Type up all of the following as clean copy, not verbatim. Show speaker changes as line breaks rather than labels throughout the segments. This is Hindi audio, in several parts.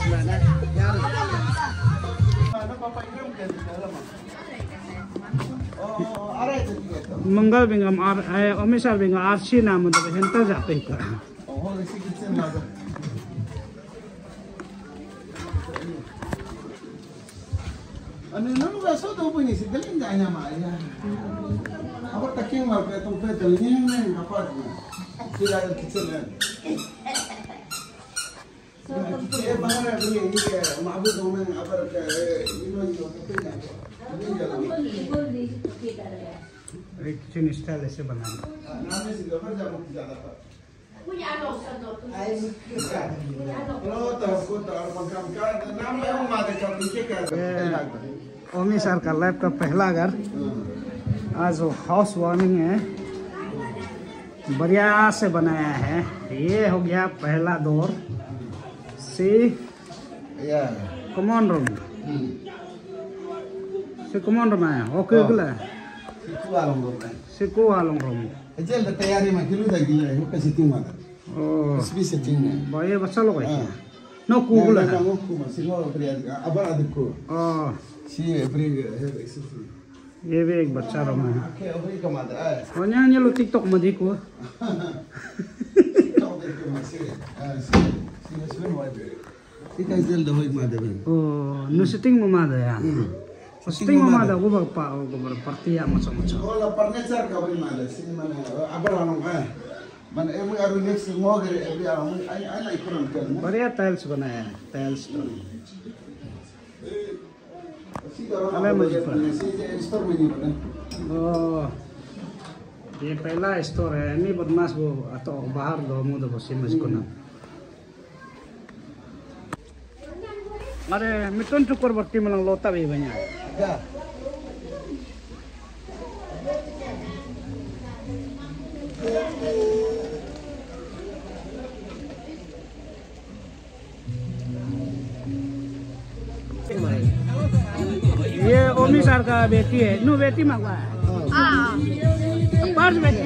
मंगल बिंगम ओमिसार बिंगम आरसी नाम तो हेंता जाते ही का
अने ननु वैसा तो पुनी सि गलिन जाना मारिया अब तकिंग मार पे तो पे गलिन में apa kira kitchen ये बाहर भी ये माबू दो में अपर इनो यो तो पे
किचन स्टाइल ऐसे बनाना
नाम से गबर जा मुझे ज्यादा पर
ओमी सर का लाइफ का पहला घर आज वो हाउस वार्मिंग है बढ़िया से बनाया है। ये हो गया पहला दौर सी कमान रूम सी कमान रूम है ओके गला सिकू वालों रूम
जल तैयारी में किलो दे दिया है कैसे तीन माता इसमें सेटिंग है
भाई बच्चा लोग है नो कूगला
नो कूमा सिंगल प्रिया अब आदि को सी प्रिय है
ये भी एक बच्चा रूम है
ओके अभी कमाता है
और यहाँ लो टिकटॉक में देखो
ठीक है जल दवाई मादे में
ओ नो सेटिंग में मादे यार सेटिंग में मादे वो बापा वो बर पर्तिया macam
kalau furniture ka bari malah sini mana abar wanong mana emu aru next ngogere ebi amu ai ikuran kan
बढ़िया टाइल्स बनाया है टाइल्स तो अबे मुझे पर
स्टोर में नहीं बना
ओ ये पहला स्टोर है नहीं बदमाश वो atau बाहर दो मुझे बसी मुझको ना अरे मिथुन चक्रवर्ती मलंग लोता भी banyak
ya
ये ओमी सर का बेटी है नो बेटी मंगवा है पांच बेटी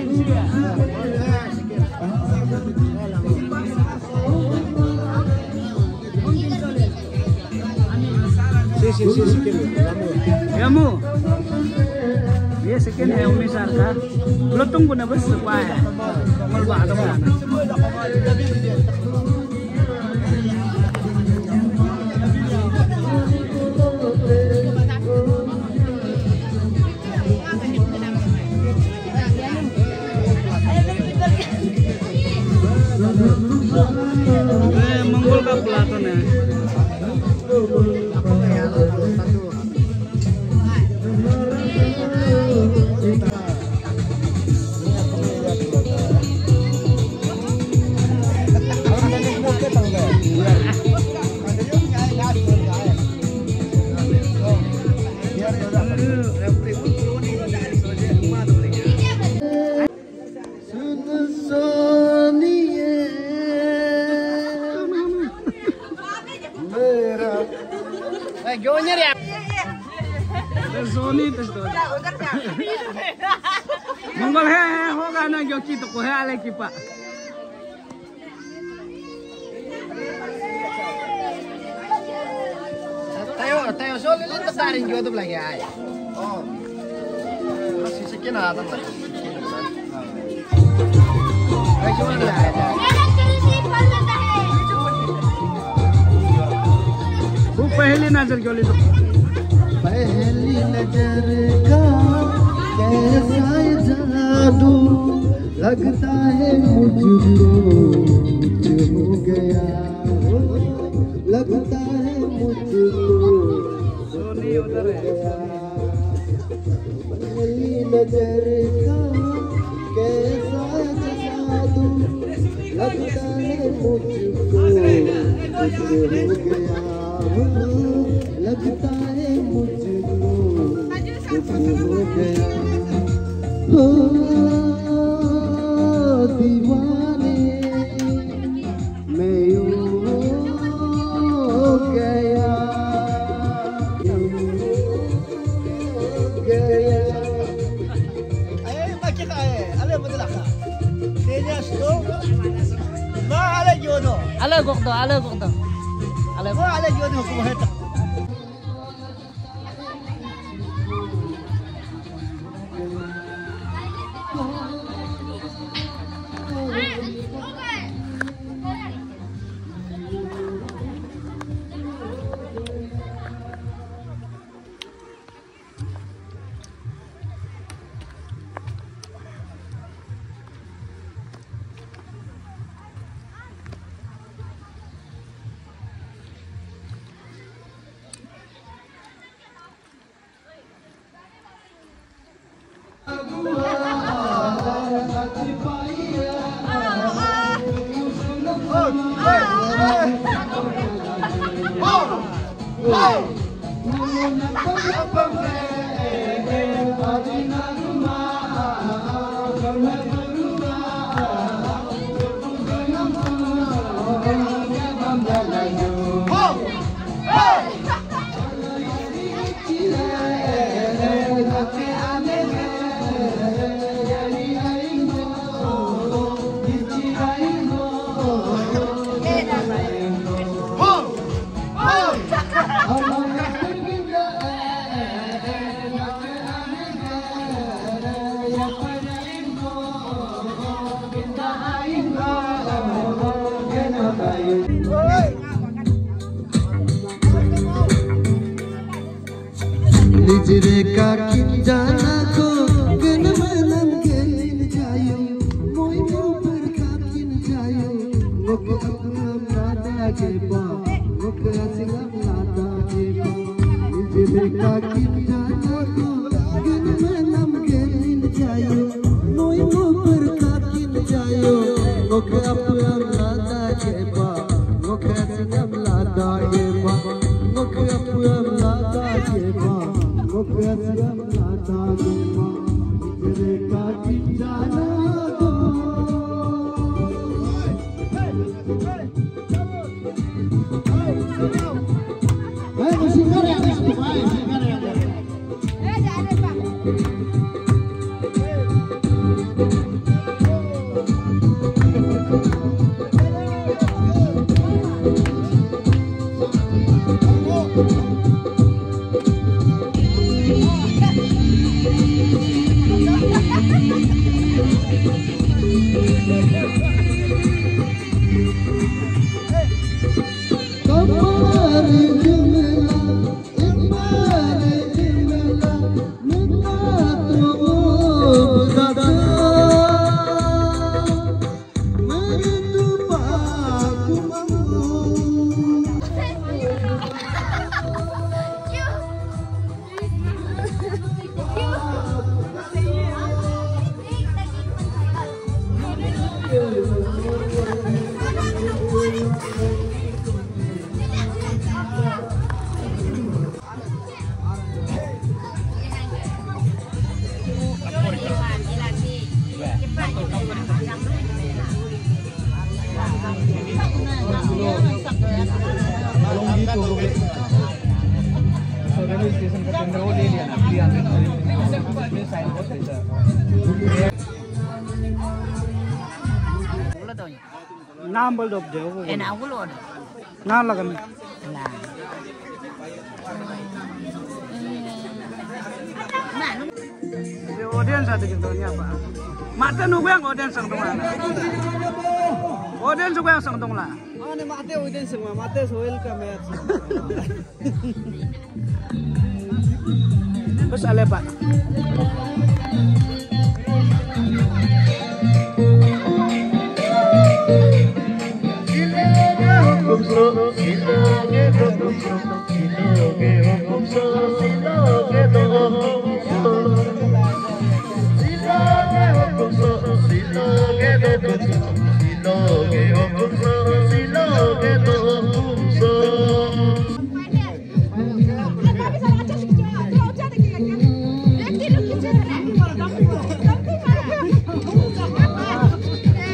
सी kamu ये सेकेंड है ओमी सर का lo tunggu na bus kwa है मलबा तो mana मंगोल का प्लाटन है मंगल है होगा ना जो की तो कोई आले की पा tayo so lili taring jo tuh lagi ay oh masih sekian ada tak ay cuma ada वो पहली नजर क्यों ली तो
पहली नजर का कैसा जादू लगता है मुझको कुछ हो गया लगता है मुझको
सोनी उधर है
पहली नजर का कैसा जादू लगता है मुझको कुछ हो गया लगता है मुझको कुछ हो गया हो दीवाने मैं यूं गया
bakit ale betul ka Tenias to ma ale jono
ala gokdo
على ما على جودي حكومة
निजरे का किंजाना को गन मनम गेलिन जायो मोय मोपर का किन जायो मुख अपना लादा के बा मुख असलम लादा के बा निजरे का किंजाना को गन मनम गेलिन जायो मोय मोपर का किन जायो मुख अपना लादा के बा मुख असलम लादा के बा मुख अपना लादा के बा Mukhasram lata gema, jere ka kinjana do. Hey, musikar yang itu, hey, musikar yang itu. Jangan pak.
नाम बोल दो दे
ना बोलो
नाम लगन
ला
audience ada gitu nya apa mate nu yang audience sang tong la audience yang sang tong la
ane mate audience semua mate soil ka match
bes ale pak
Go, go, go, go, go, go.